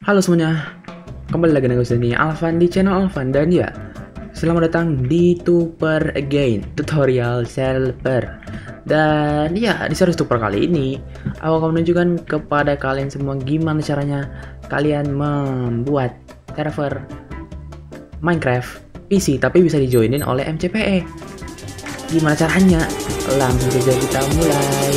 Halo semuanya, kembali lagi dengan saya Alvan di channel Alvan dan ya, selamat datang di Tuper Again, tutorial server. Dan ya, di series Tuper kali ini, aku akan menunjukkan kepada kalian semua gimana caranya kalian membuat server Minecraft PC tapi bisa dijoinin oleh MCPE. Gimana caranya? Langsung saja kita mulai.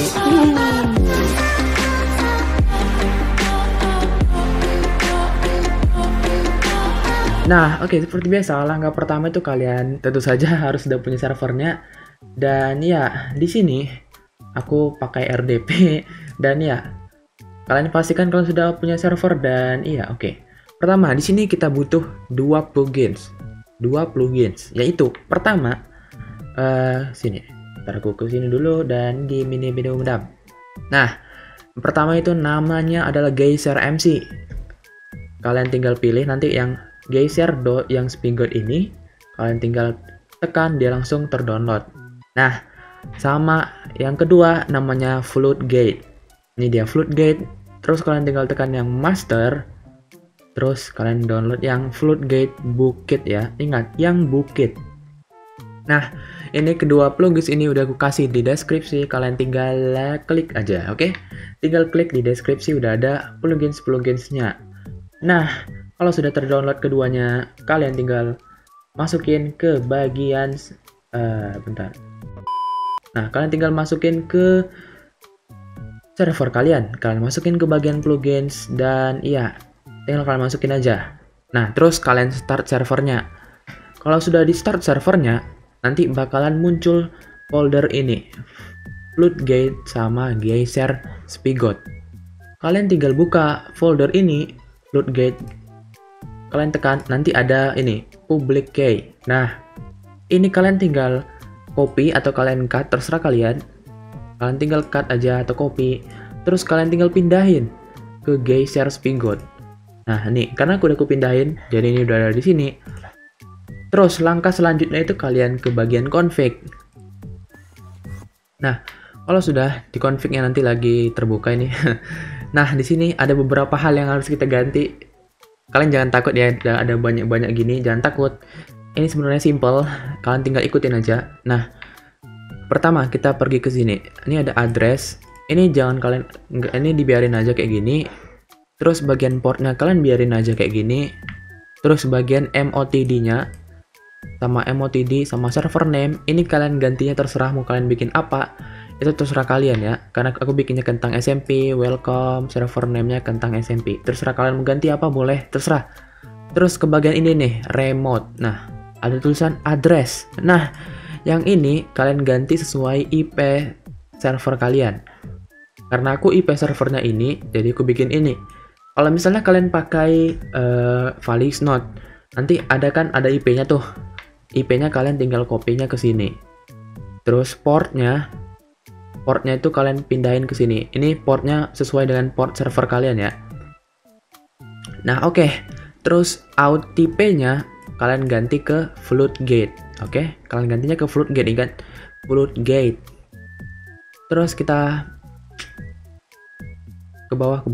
Nah, oke, seperti biasa, langkah pertama itu kalian tentu saja harus sudah punya servernya. Dan ya, di sini aku pakai RDP dan ya, kalian pastikan kalian sudah punya server dan iya, oke. Pertama, di sini kita butuh dua plugins. Dua plugins, yaitu pertama sini. Ntar aku ke sini dulu dan di mini video medam. Nah, pertama itu namanya adalah Geyser MC. Kalian tinggal pilih nanti yang Geyser yang Spigot ini, kalian tinggal tekan dia langsung terdownload. Nah, sama yang kedua namanya Floodgate. Ini dia Floodgate. Terus kalian tinggal tekan yang master. Terus kalian download yang Floodgate Bukit ya. Ingat, yang Bukit. Nah, ini kedua plugins ini udah aku kasih di deskripsi. Kalian tinggal klik aja, oke? Tinggal klik di deskripsi udah ada plugins-pluginsnya. Nah, kalau sudah terdownload keduanya, kalian tinggal masukin ke bagian bentar. Nah, kalian tinggal masukin ke server kalian. Kalian masukin ke bagian plugins dan iya, tinggal kalian masukin aja. Nah, terus kalian start servernya. Kalau sudah di start servernya, nanti bakalan muncul folder ini. Floodgate sama Geyser Spigot. Kalian tinggal buka folder ini, Floodgate. Kalian tekan, nanti ada ini, public key. Nah, ini kalian tinggal copy atau kalian cut, terserah kalian. Kalian tinggal cut aja atau copy. Terus kalian tinggal pindahin ke Geyser Spigot. Nah, ini karena aku udah pindahin, jadi ini udah ada di sini. Terus langkah selanjutnya itu kalian ke bagian config. Nah, kalau sudah di confignya nanti lagi terbuka ini. Nah, di sini ada beberapa hal yang harus kita ganti. Kalian jangan takut ya, ada banyak-banyak gini, jangan takut. Ini sebenarnya simple, kalian tinggal ikutin aja. Nah, pertama kita pergi ke sini. Ini ada address. Ini jangan kalian, ini dibiarin aja kayak gini. Terus bagian portnya kalian biarin aja kayak gini. Terus bagian MOTD-nya sama MOTD sama server name, ini kalian gantinya terserah mau kalian bikin apa. Itu terserah kalian ya, karena aku bikinnya kentang SMP, welcome, server name-nya kentang SMP. Terserah kalian mau ganti apa boleh, terserah. Terus ke bagian ini nih, remote. Nah, ada tulisan address. Nah, yang ini kalian ganti sesuai IP server kalian. Karena aku IP servernya ini, jadi aku bikin ini. Kalau misalnya kalian pakai Valix Node, nanti ada IP-nya tuh. IP-nya kalian tinggal copy-nya ke sini. Terus portnya itu kalian pindahin ke sini. Ini portnya sesuai dengan port server kalian ya. Nah, oke. Terus OTP-nya kalian ganti ke Floodgate. Oke, kalian gantinya ke Floodgate, ingat. Floodgate. Terus kita ke bawah.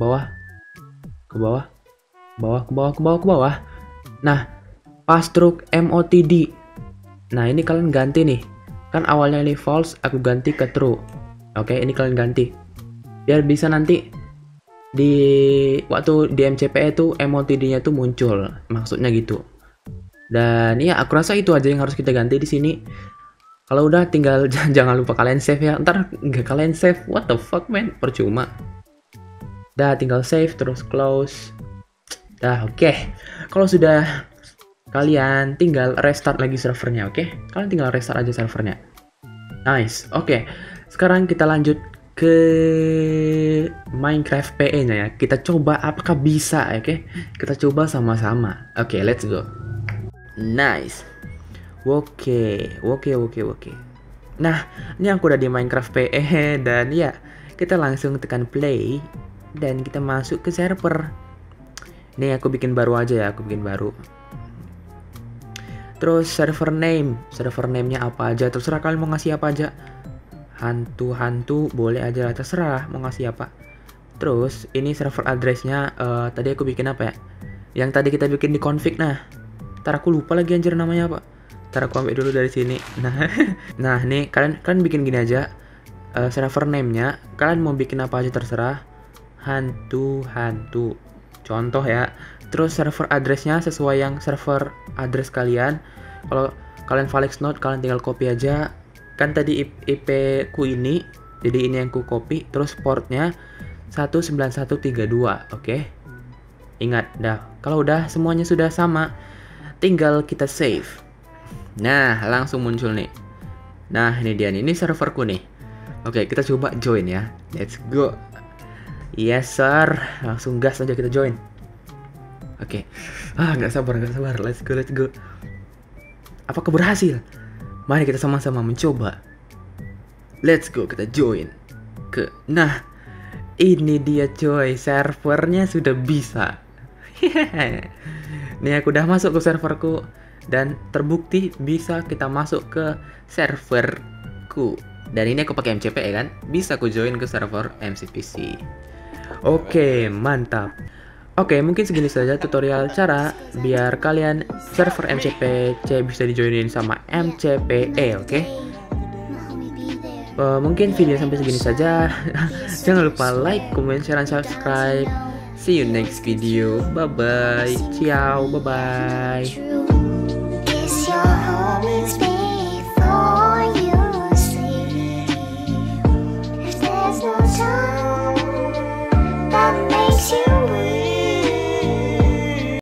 Nah, password MOTD. Nah, ini kalian ganti nih. Kan awalnya ini false, aku ganti ke true. Oke, ini kalian ganti. Biar bisa nanti di waktu di MCPE itu MOTD-nya tuh muncul. Maksudnya gitu. Dan ya, aku rasa itu aja yang harus kita ganti di sini. Kalau udah tinggal jangan lupa kalian save ya. Ntar nggak kalian save, what the fuck man? Percuma. Dah, tinggal save terus close. Dah, oke. Kalau sudah kalian tinggal restart lagi servernya, oke? Kalian tinggal restart aja servernya. Nice, oke. Sekarang kita lanjut ke Minecraft PE-nya ya. Kita coba apakah bisa, oke? Kita coba sama-sama. Oke, let's go. Nice. Oke. Nah, ini aku udah di Minecraft PE dan ya, kita langsung tekan play dan kita masuk ke server. Nih aku bikin baru aja ya, aku bikin baru. Terus server name-nya apa aja, terserah kalian mau ngasih apa aja. Hantu boleh aja lah, terserah mau ngasih apa. Terus ini server addressnya tadi aku bikin apa ya? Yang tadi kita bikin di config. Nah, ntar aku lupa lagi anjir namanya apa. Ntar aku ambil dulu dari sini. Nah, nah nih kalian bikin gini aja. Server name-nya kalian mau bikin apa aja terserah. Hantu. Contoh ya. Terus server addressnya sesuai yang server address kalian. Kalau kalian Valix Node kalian tinggal copy aja. Kan tadi IP ku ini, jadi ini yang ku copy. Terus portnya 19132, oke? Ingat, dah. Kalau udah semuanya sudah sama, tinggal kita save. Nah, langsung muncul nih. Nah, ini dia nih. Ini serverku nih. Oke, kita coba join ya. Let's go. Yes, sir. Langsung gas aja kita join. Oke. Nggak sabar. Let's go. Apakah berhasil? Mari kita sama-sama mencoba. Let's go, kita join. Nah, ini dia coy, servernya sudah bisa. Nih aku udah masuk ke serverku dan terbukti bisa kita masuk ke serverku. Dan ini aku pakai MCP ya kan? Bisa aku join ke server MCPC. Oke, mantap. Oke, mungkin segini saja tutorial cara biar kalian server MCPC bisa dijoinin sama MCPE, oke? Mungkin video sampai segini saja. Jangan lupa like, comment, share, dan subscribe. See you next video. Bye bye. Ciao. Bye bye.